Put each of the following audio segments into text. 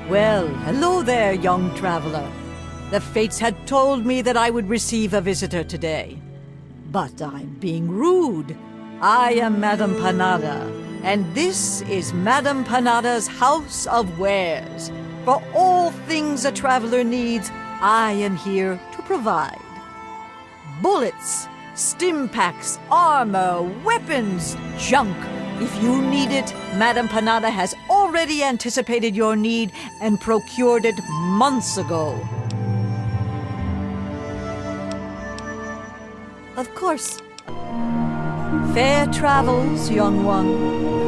Well, hello there, young traveler. The fates had told me that I would receive a visitor today. But I'm being rude. I am Madame Panada, and this is Madame Panada's House of Wares. For all things a traveler needs, I am here to provide. Bullets, stim packs, armor, weapons, junk. If you need it, Madame Panada has already anticipated your need and procured it months ago. Of course. Fair travels, young one.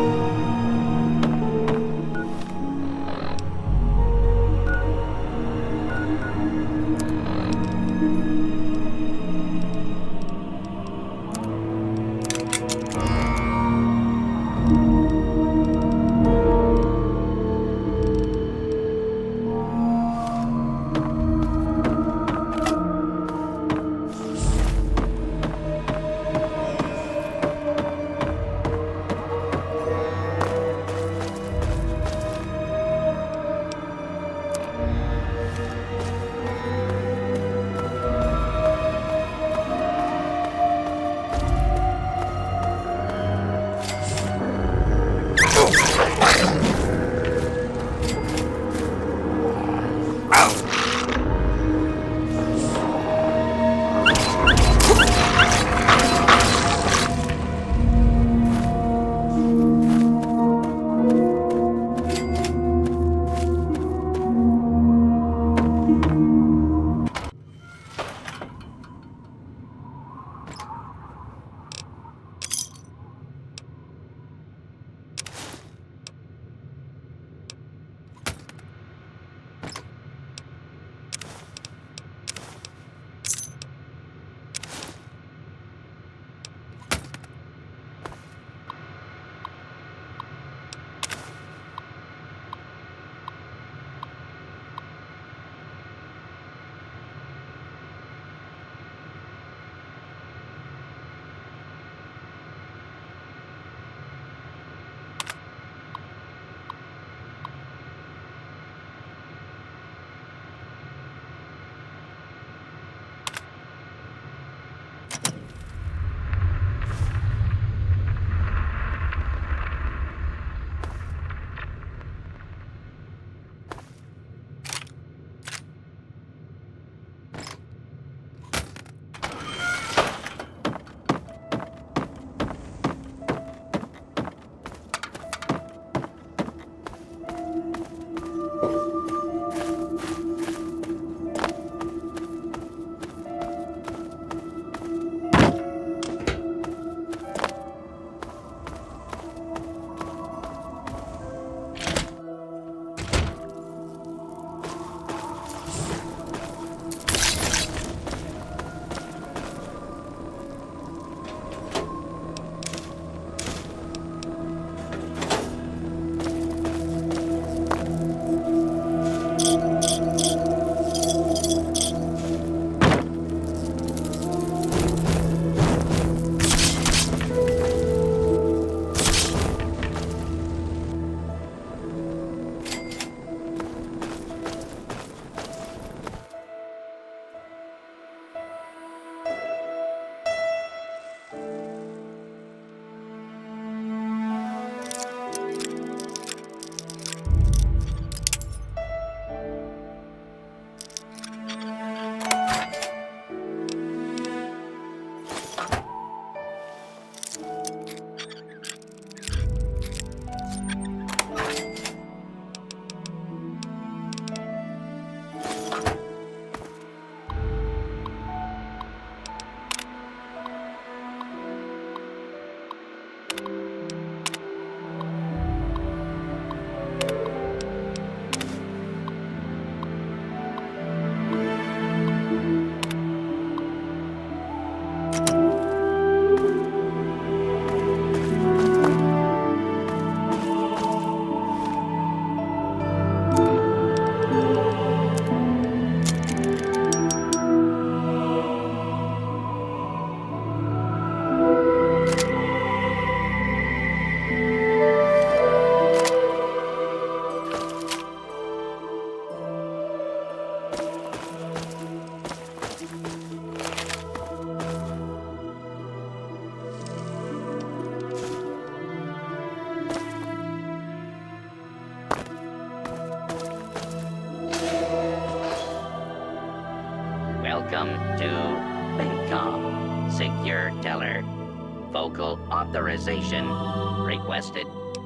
Welcome to Bentcom. Secure teller. Vocal authorization requested.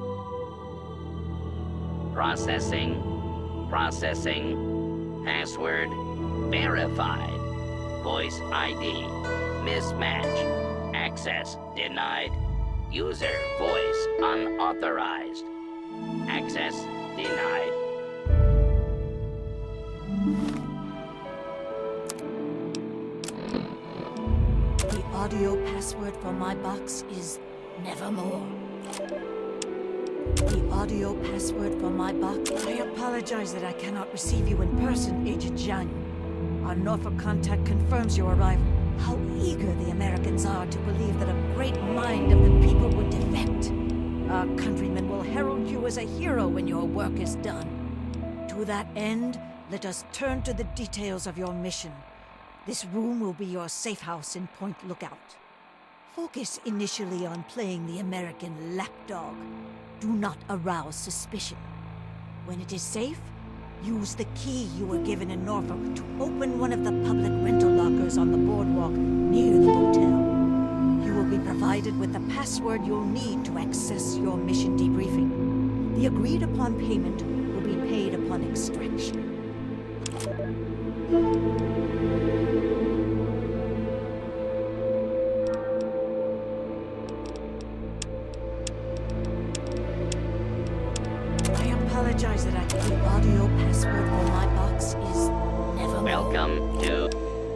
Processing. Processing. Password verified. Voice ID mismatch. Access denied. User voice unauthorized. Access denied. The audio password for my box is Nevermore. The audio password for my box... I apologize that I cannot receive you in person, Agent Zhang. Our Norfolk contact confirms your arrival. How eager the Americans are to believe that a great mind of the people would defect. Our countrymen will herald you as a hero when your work is done. To that end, let us turn to the details of your mission. This room will be your safe house in Point Lookout. Focus initially on playing the American lapdog. Do not arouse suspicion. When it is safe, use the key you were given in Norfolk to open one of the public rental lockers on the boardwalk near the hotel. You will be provided with the password you'll need to access your mission debriefing. The agreed-upon payment will be paid upon extraction. I apologize that the audio password for my box is Nevermore. Welcome to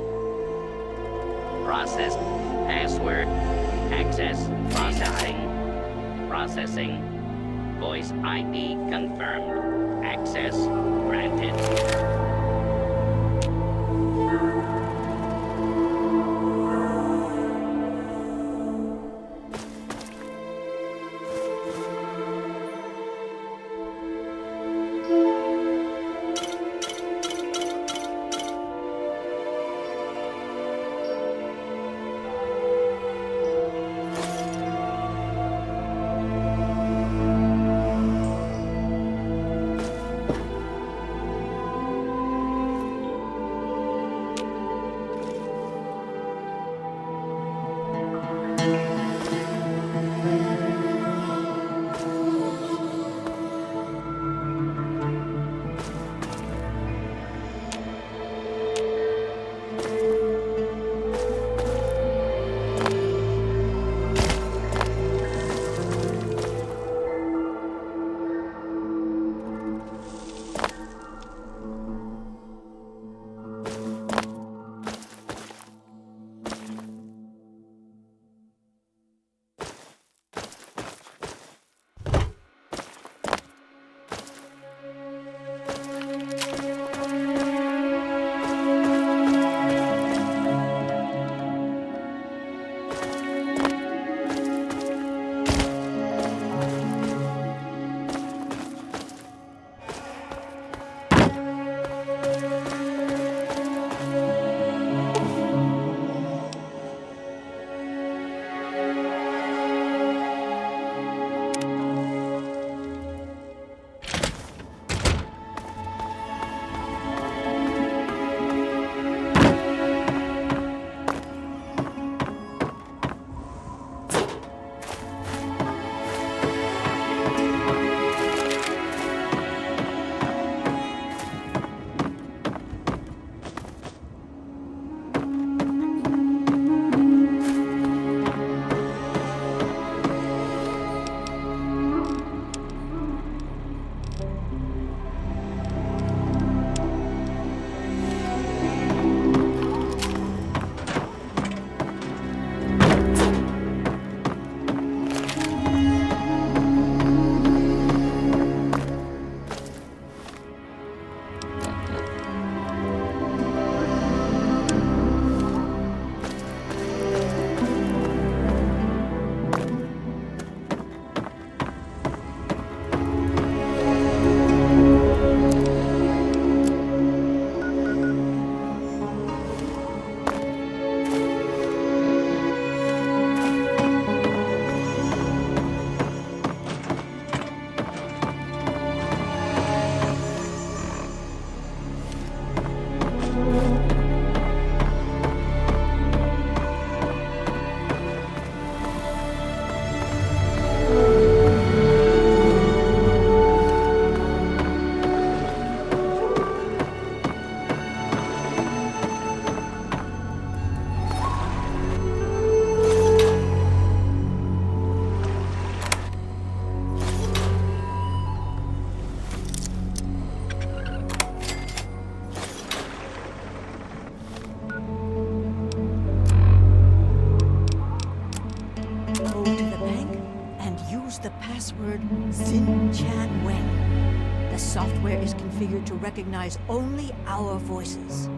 process password access processing. Processing. Voice ID confirmed. Access granted. software is configured to recognize only our voices.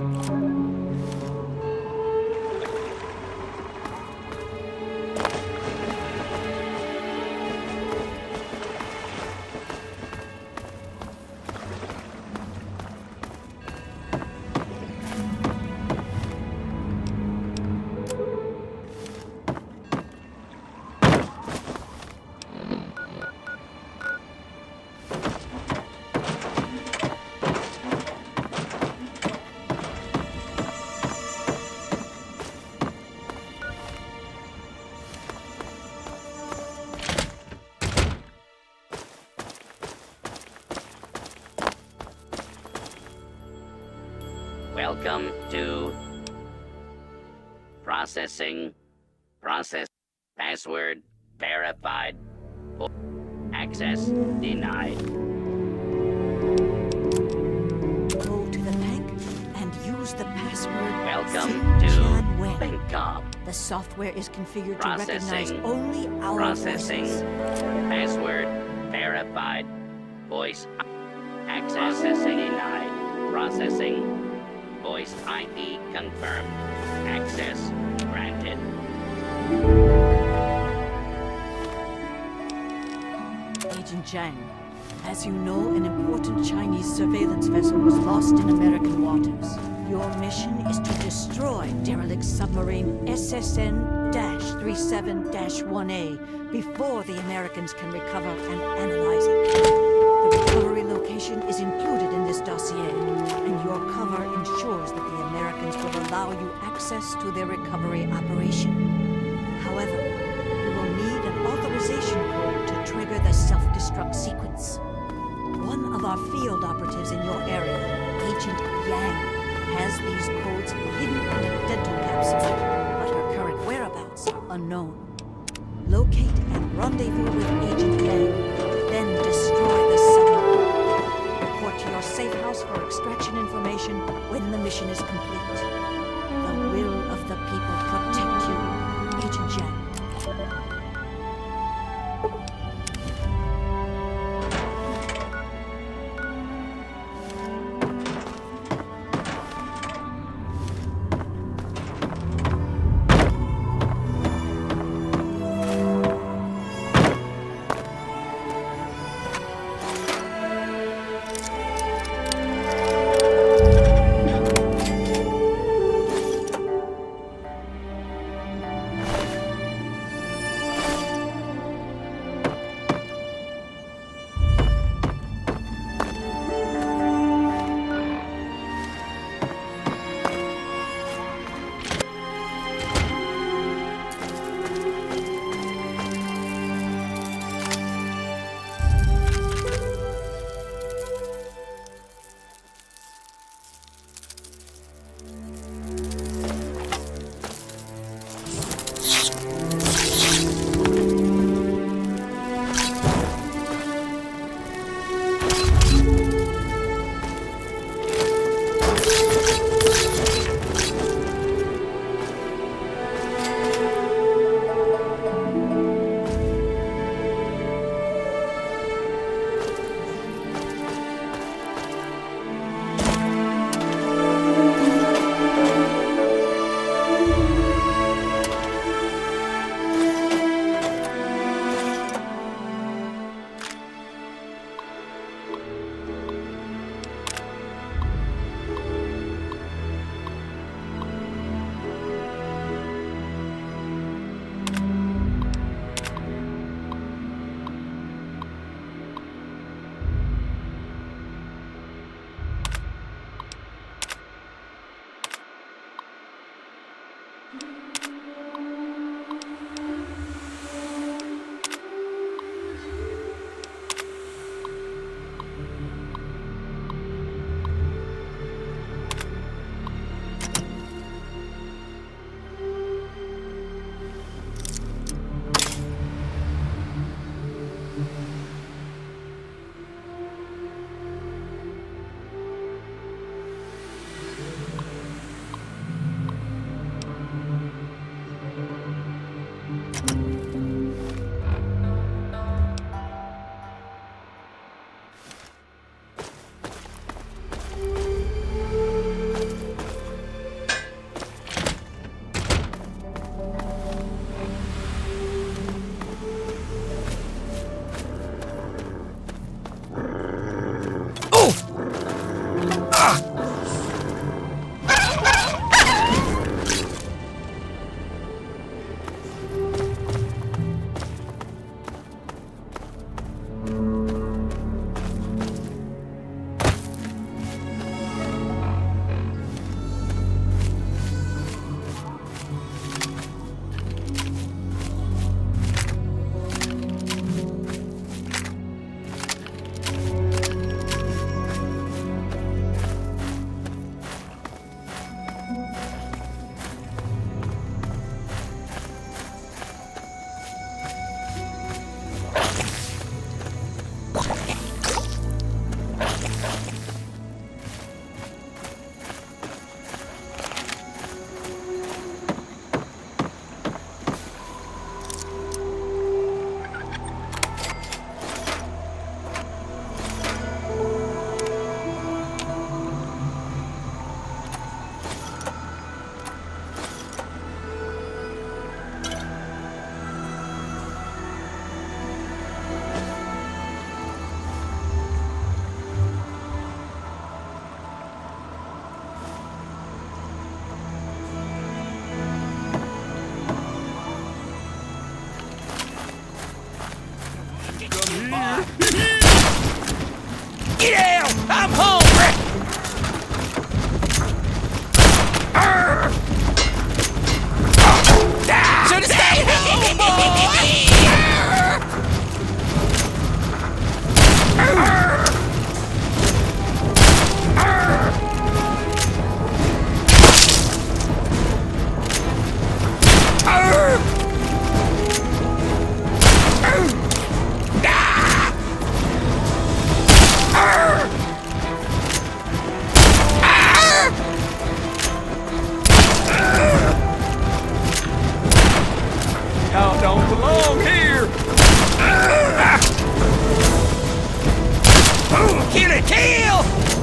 Welcome to processing. Process. Password verified. Access denied. Go to the bank and use the password. Welcome Xinjiang to Wen. Bangkok. The software is configured Processing. to recognize only our Processing. voices. Password verified. Voice access denied. Processing. Voice ID confirmed. Access granted. Agent Zhang, as you know, an important Chinese surveillance vessel was lost in American waters. Your mission is to destroy derelict submarine SSN-37-1A before the Americans can recover and analyze it. The recovery location is included in this dossier, and your cover ensures that the Americans will allow you access to their recovery operation. However, you will need an authorization code to trigger the self-destruct sequence. One of our field operatives in your area, Agent Yang, has these codes hidden in a dental capsule, but her current whereabouts are unknown. Locate and rendezvous with Agent Yang, then destroy the submarine. Report to your safe house for extraction information when the mission is complete. The will of the people protect you, Agent Yang. I'm hungry! Should've stayed home, boy! Y'all don't belong here! Kill it, kill!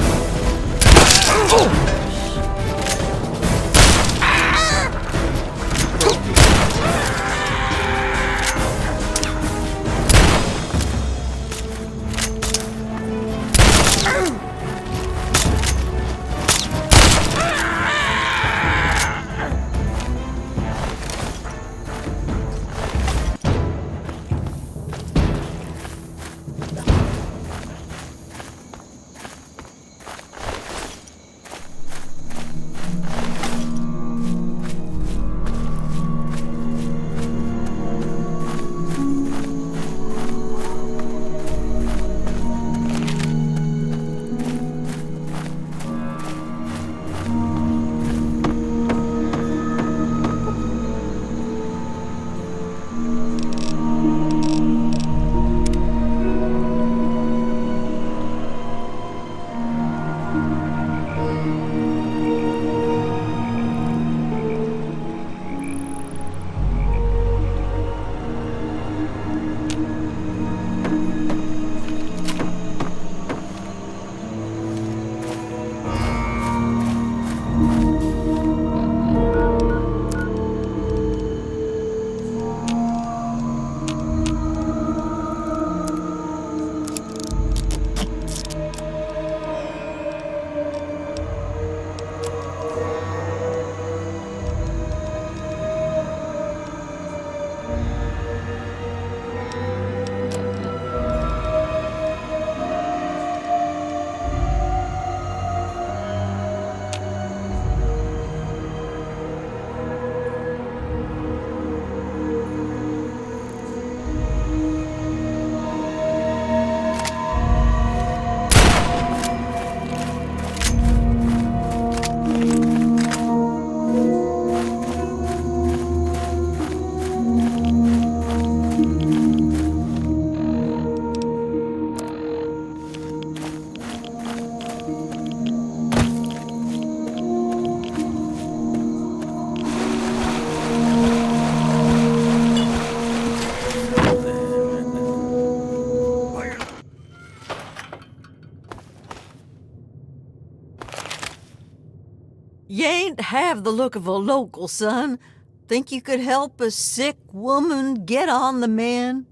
You ain't have the look of a local, son. Think you could help a sick woman get on the mend?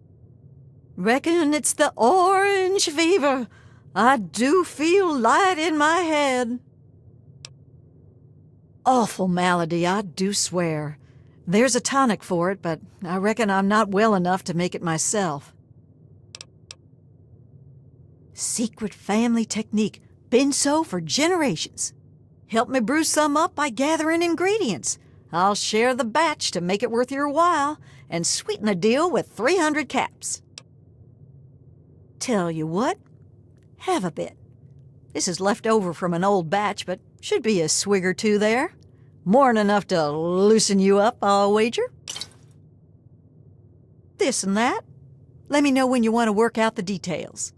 Reckon it's the orange fever. I do feel light in my head. Awful malady, I do swear. There's a tonic for it, but I reckon I'm not well enough to make it myself. Secret family technique. Been so for generations. Help me brew some up by gathering ingredients. I'll share the batch to make it worth your while and sweeten the deal with 300 caps. Tell you what, have a bit. This is left over from an old batch, but should be a swig or two there. More'n enough to loosen you up, I'll wager. This and that. Let me know when you want to work out the details.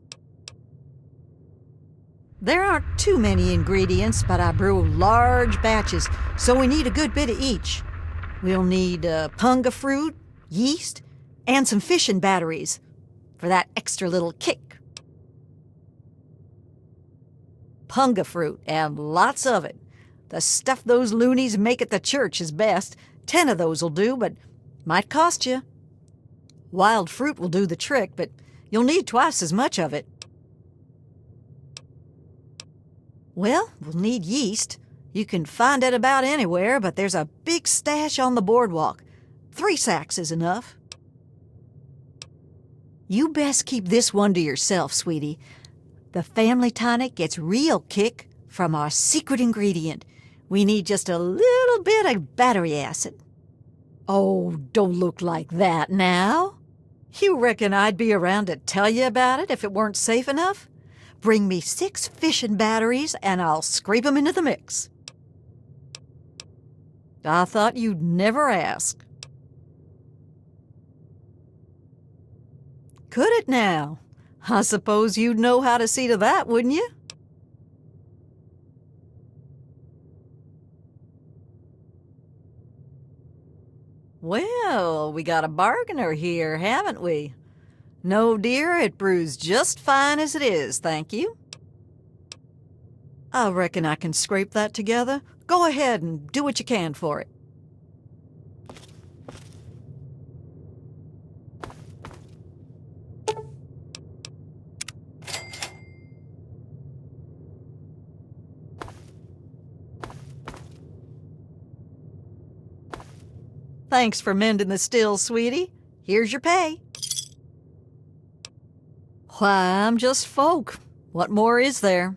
There aren't too many ingredients, but I brew large batches, so we need a good bit of each. We'll need punga fruit, yeast, and some fishing batteries for that extra little kick. Punga fruit, and lots of it. The stuff those loonies make at the church is best. 10 of those will do, but might cost you. Wild fruit will do the trick, but you'll need twice as much of it. Well, we'll need yeast. You can find it about anywhere, but there's a big stash on the boardwalk. 3 sacks is enough. You best keep this one to yourself, sweetie. The family tonic gets real kick from our secret ingredient. We need just a little bit of battery acid. Oh, don't look like that now. You reckon I'd be around to tell you about it if it weren't safe enough? Bring me 6 fission batteries and I'll scrape 'em into the mix. I thought you'd never ask. Could it now? I suppose you'd know how to see to that, wouldn't you? Well, we got a bargainer here, haven't we? No, dear, it brews just fine as it is, thank you. I reckon I can scrape that together. Go ahead and do what you can for it. Thanks for mending the still, sweetie. Here's your pay. Why, I'm just folk. What more is there?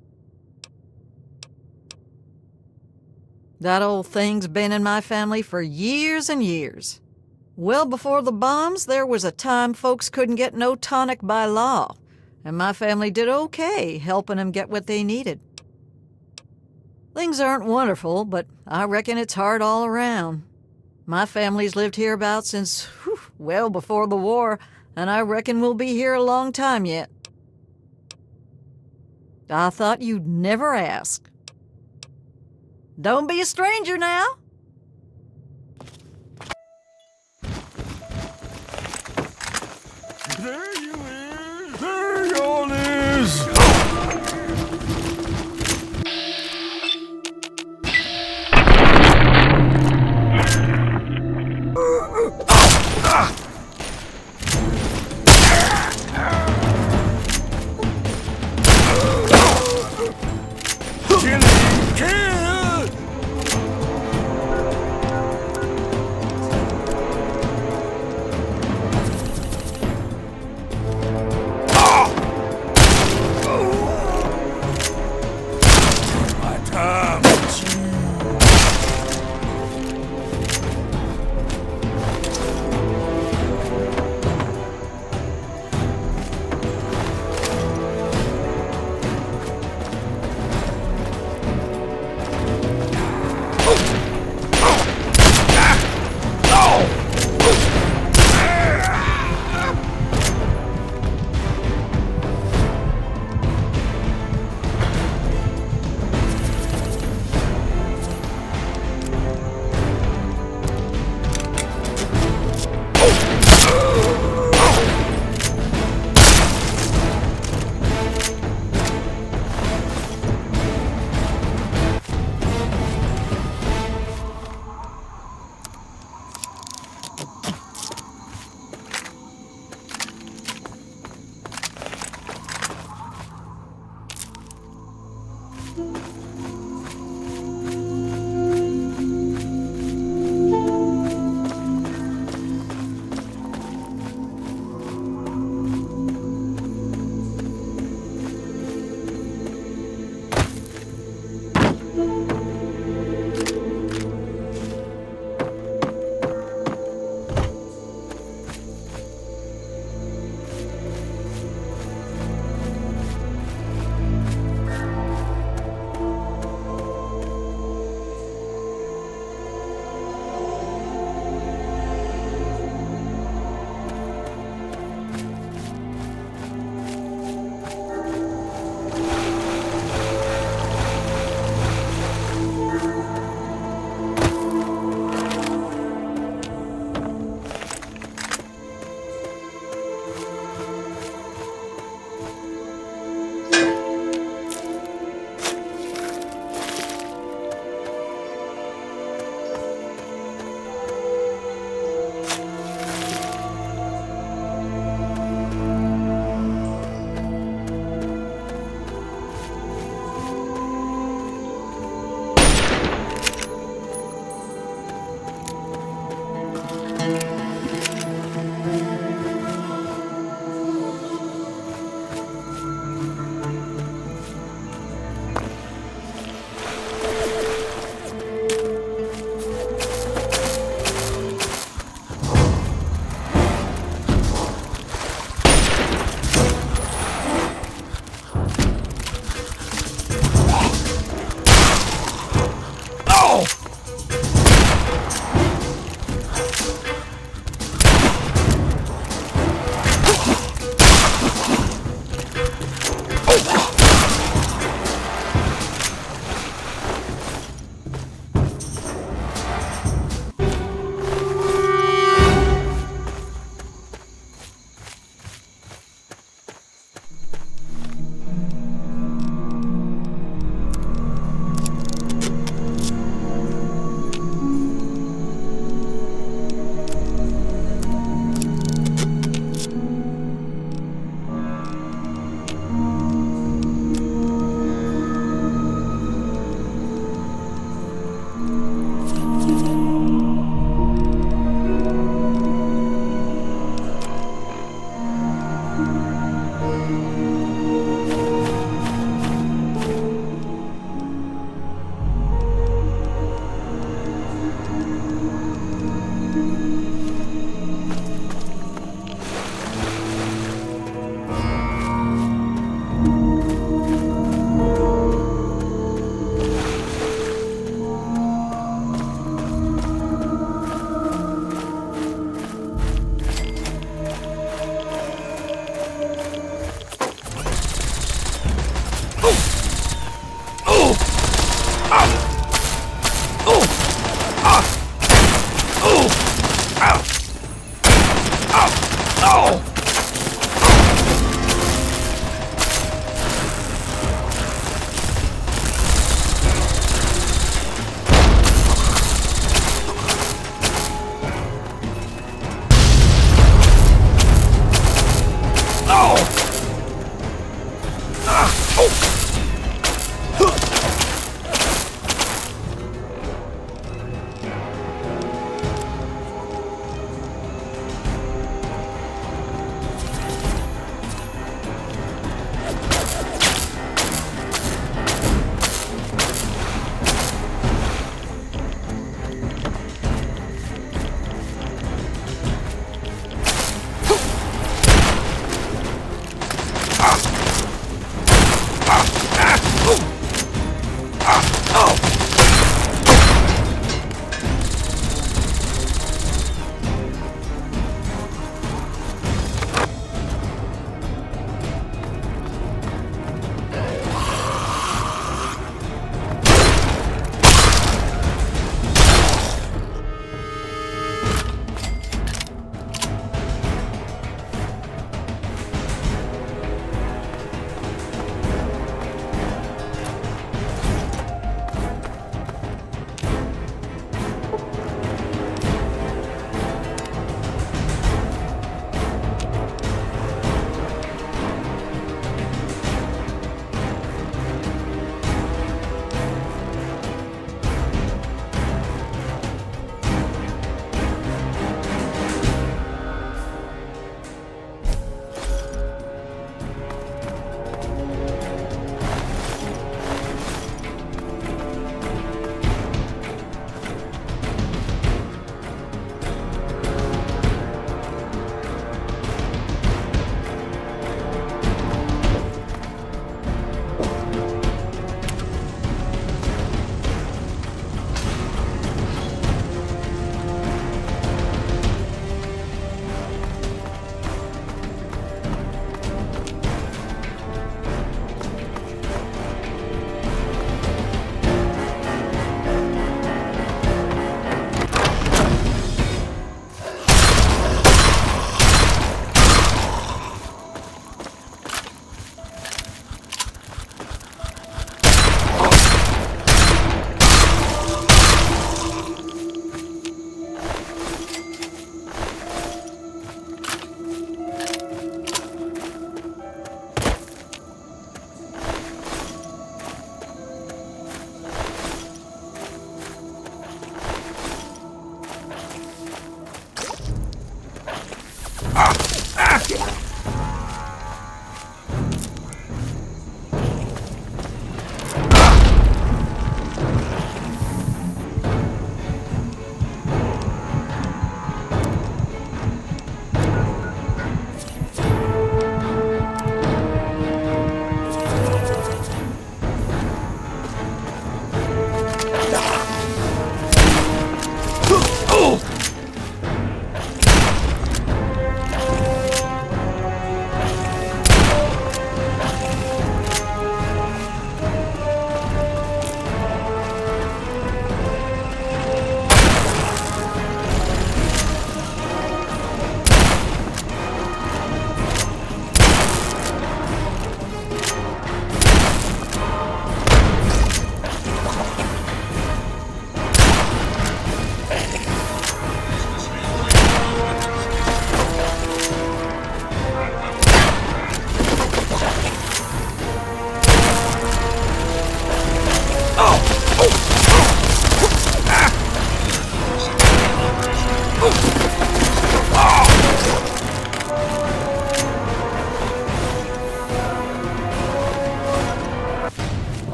That old thing's been in my family for years and years. Well before the bombs, there was a time folks couldn't get no tonic by law, and my family did okay helping them get what they needed. Things aren't wonderful, but I reckon it's hard all around. My family's lived hereabouts since, well before the war, and I reckon we'll be here a long time yet. I thought you'd never ask. Don't be a stranger now. There you is! There y'all is!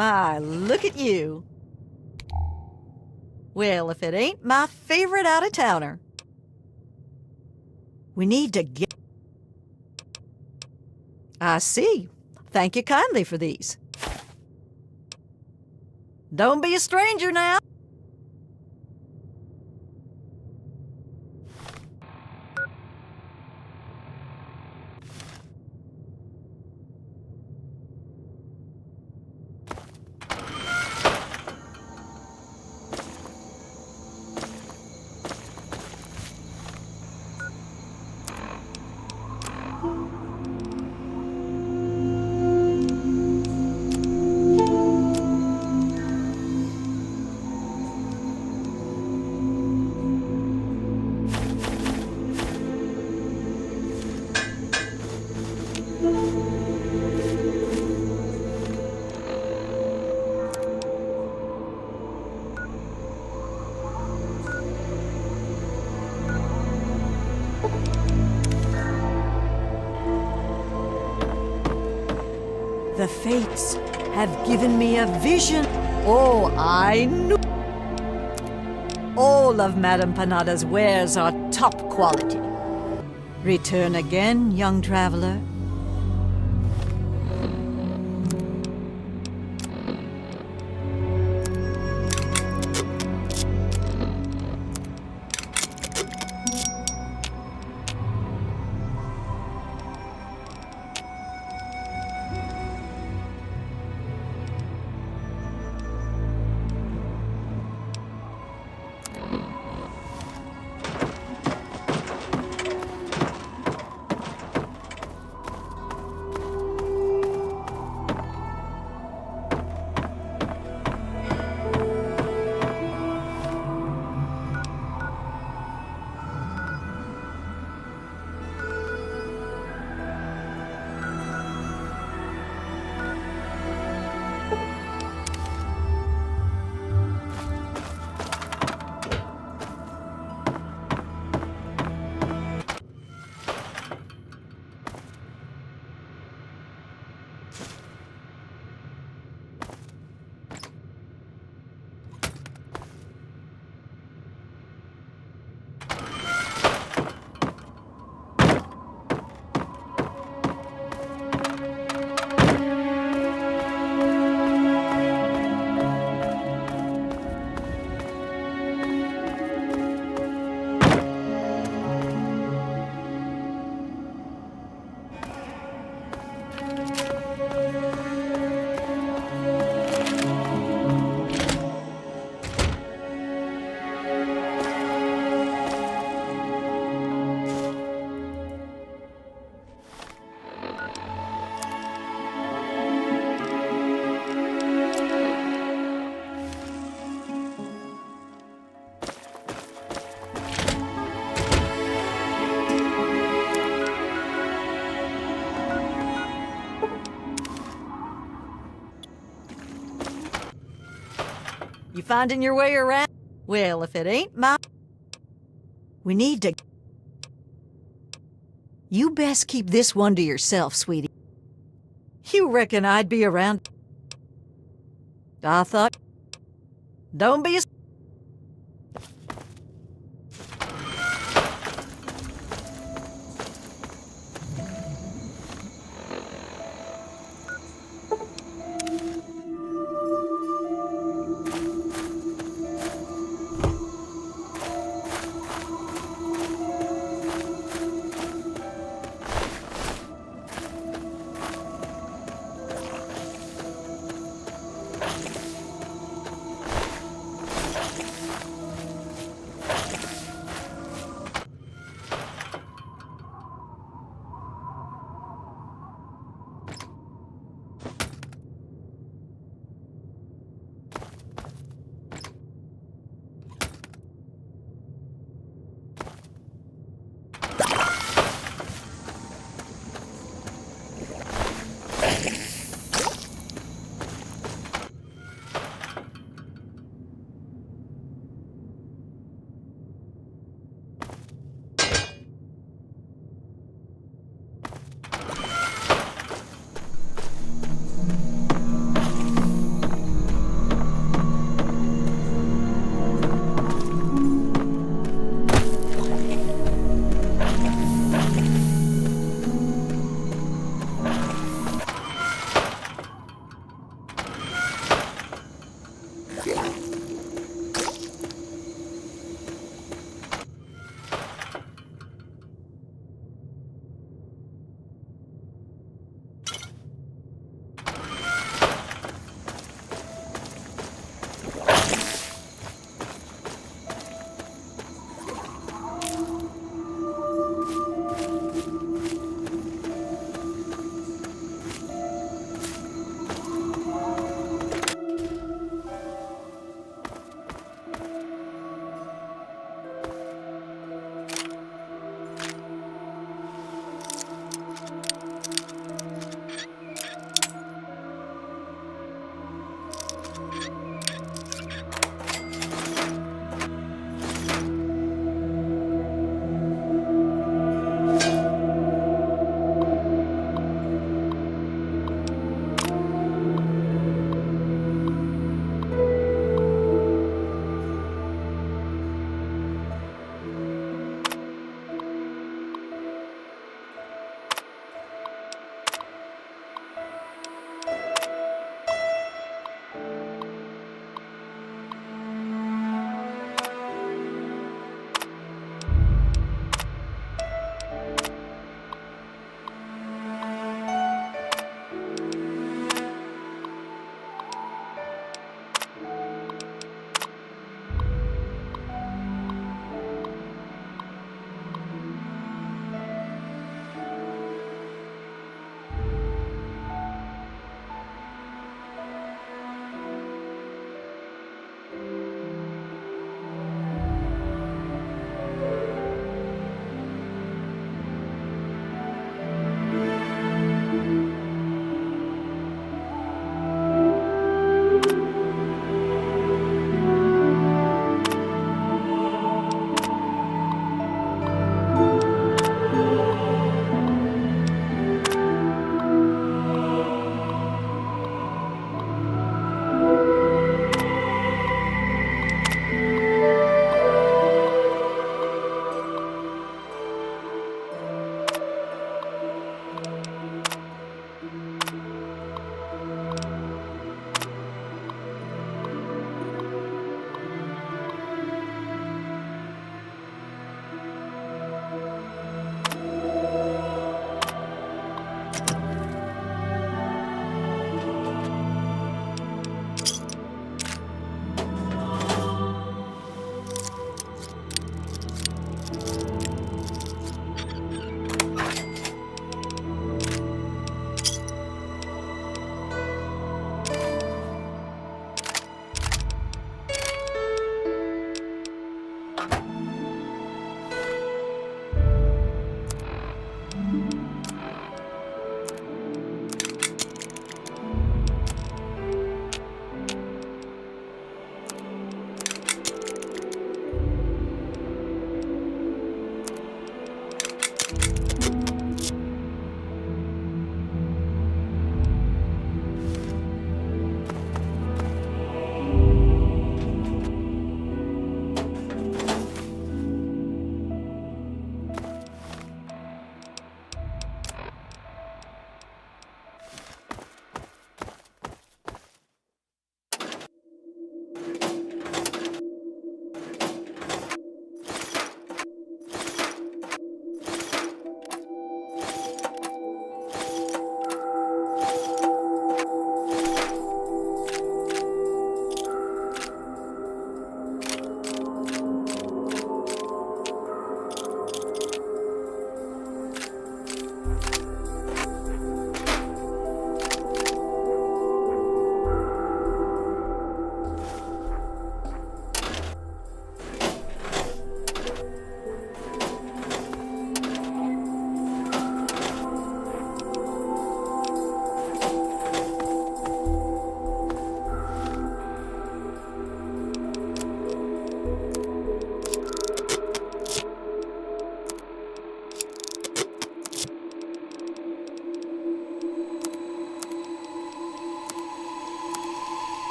My, look at you. Well, if it ain't my favorite out-of-towner. We need to get... I see. Thank you kindly for these. Don't be a stranger now. The fates have given me a vision. Oh, I knew. All of Madame Panada's wares are top quality. Return again, young traveler. You finding your way around? Well, if it ain't my... We need to... You best keep this one to yourself, sweetie. You reckon I'd be around? I thought... Don't be a...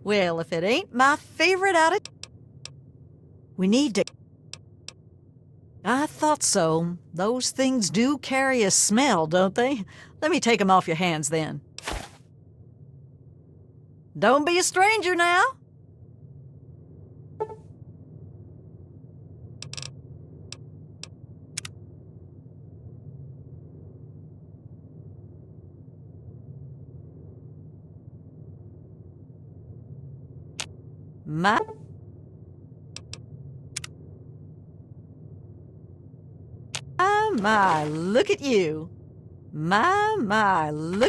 Well, if it ain't my favorite attitude, we need to... I thought so. Those things do carry a smell, don't they? Let me take them off your hands then. Don't be a stranger now. My, look at you. My, look.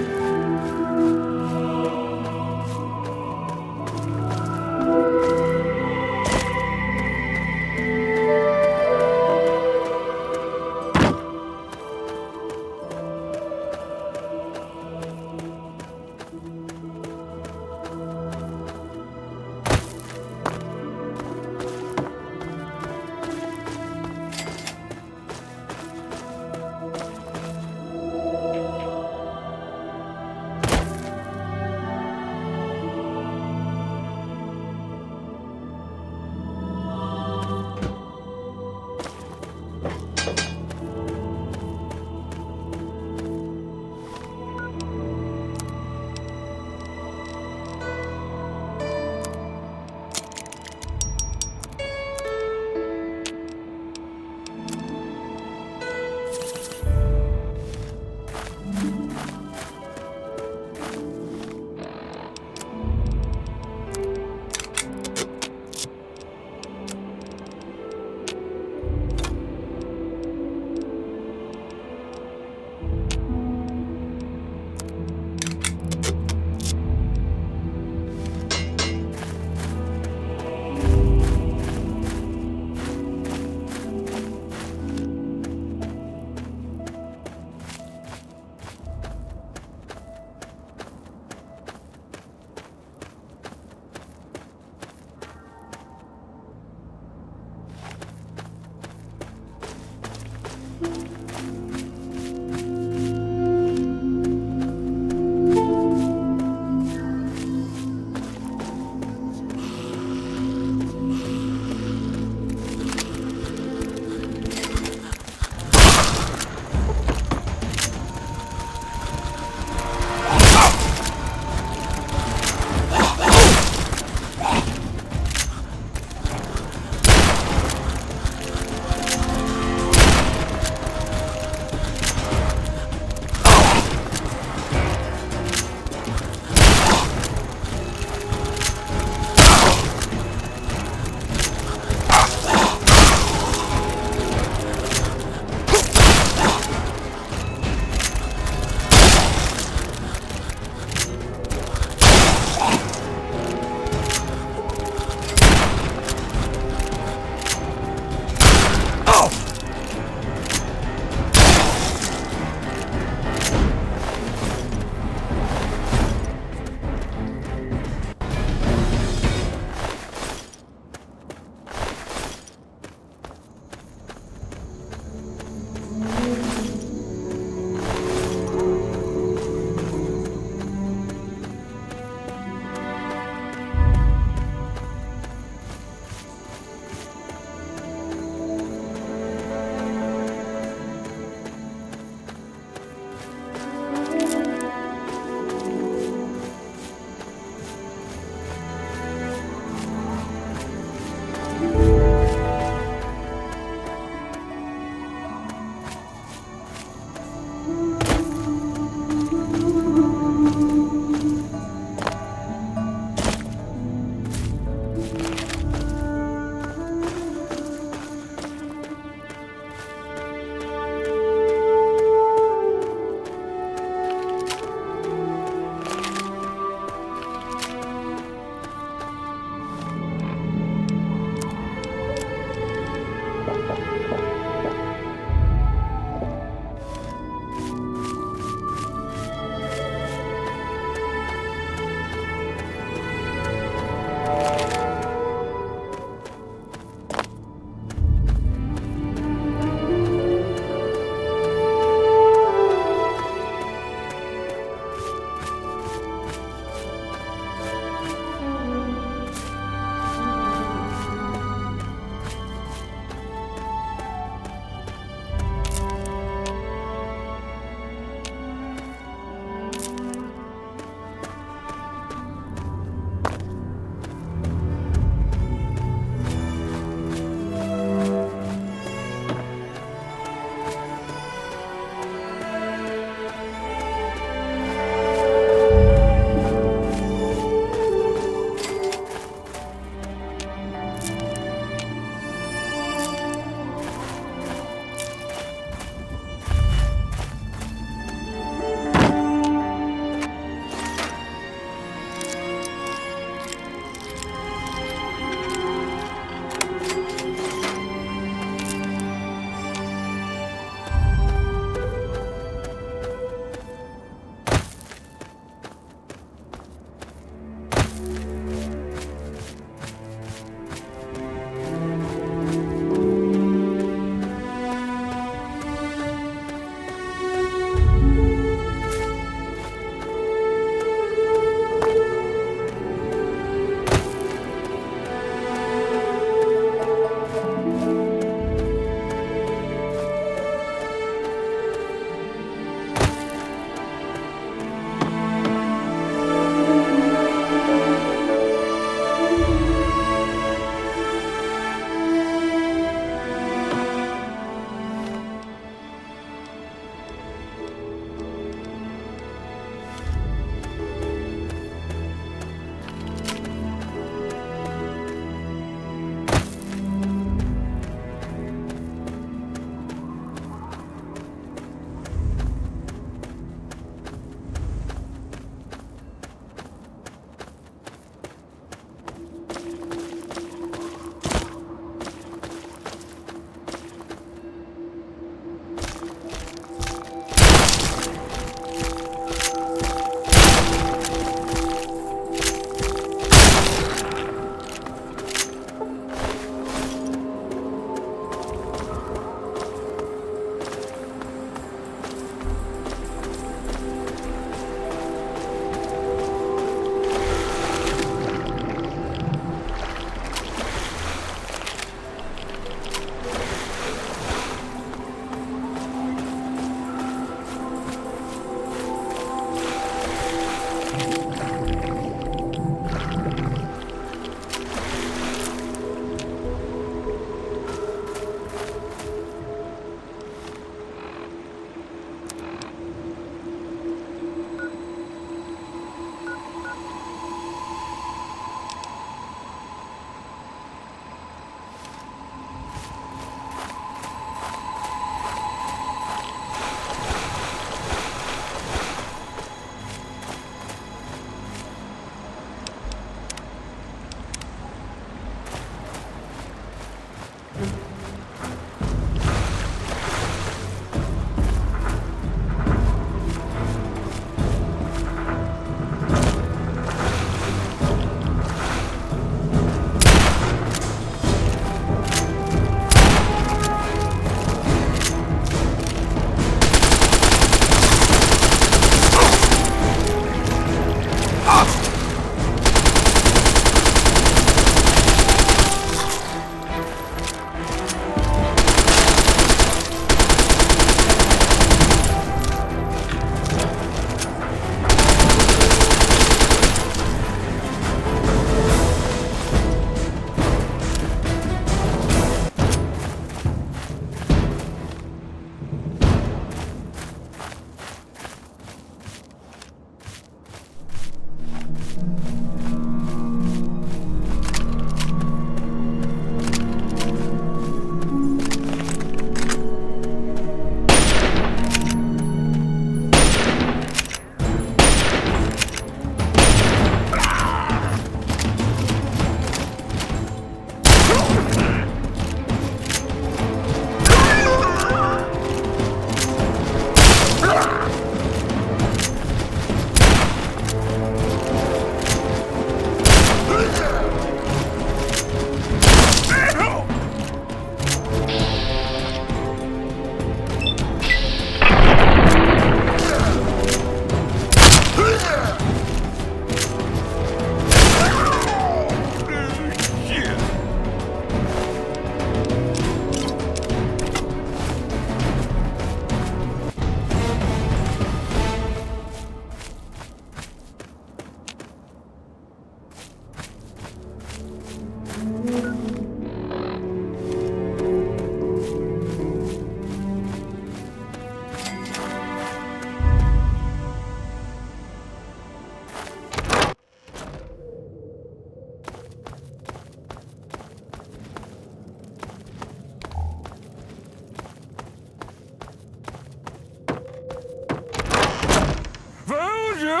told you!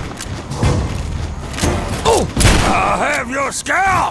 Oh! I'll have your scalp!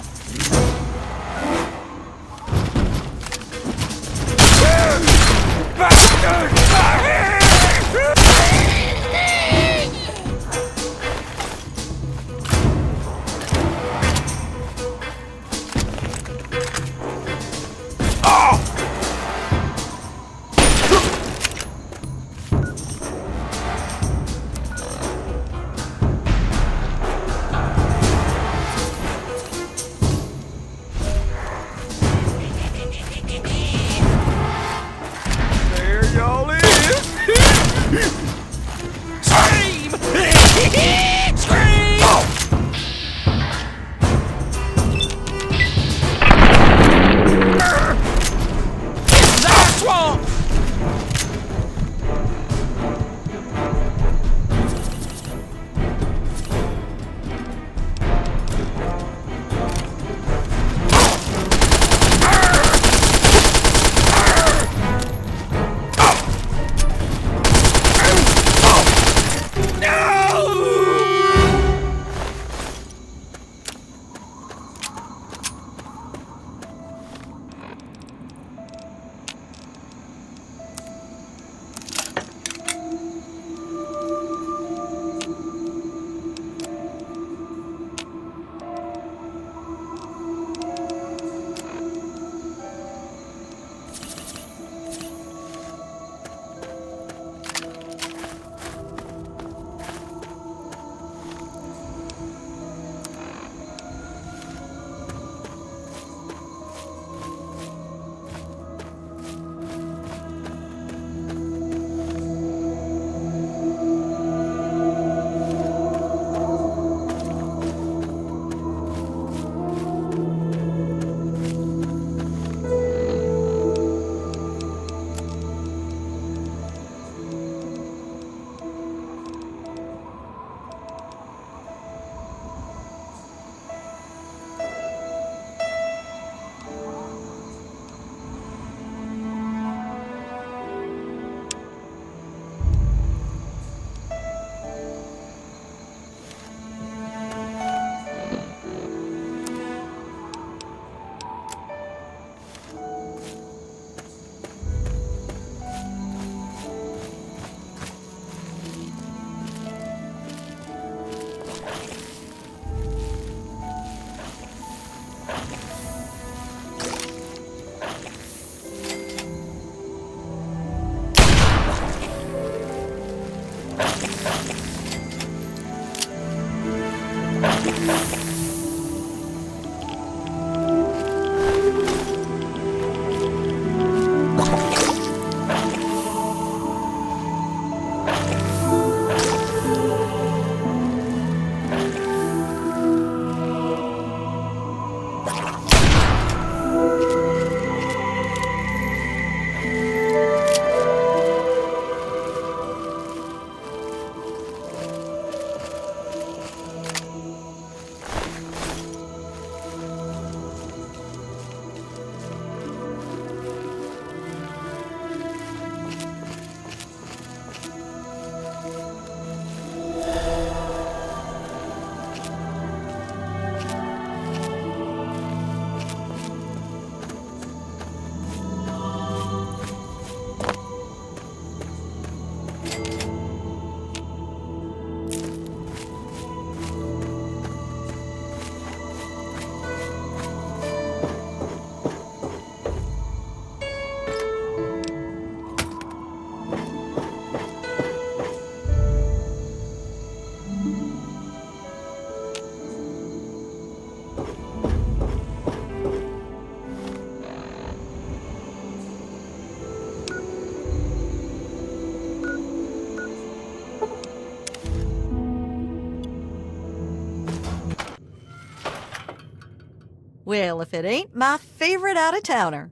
Well, if it ain't my favorite out-of-towner.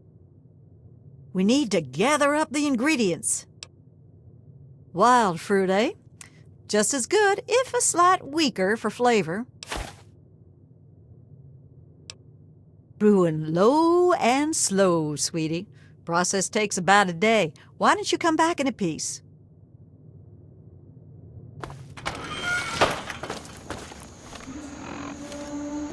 We need to gather up the ingredients. Wild fruit, eh? Just as good, if a slight weaker for flavor. Brewing low and slow, sweetie. Process takes about a day. Why don't you come back in a piece?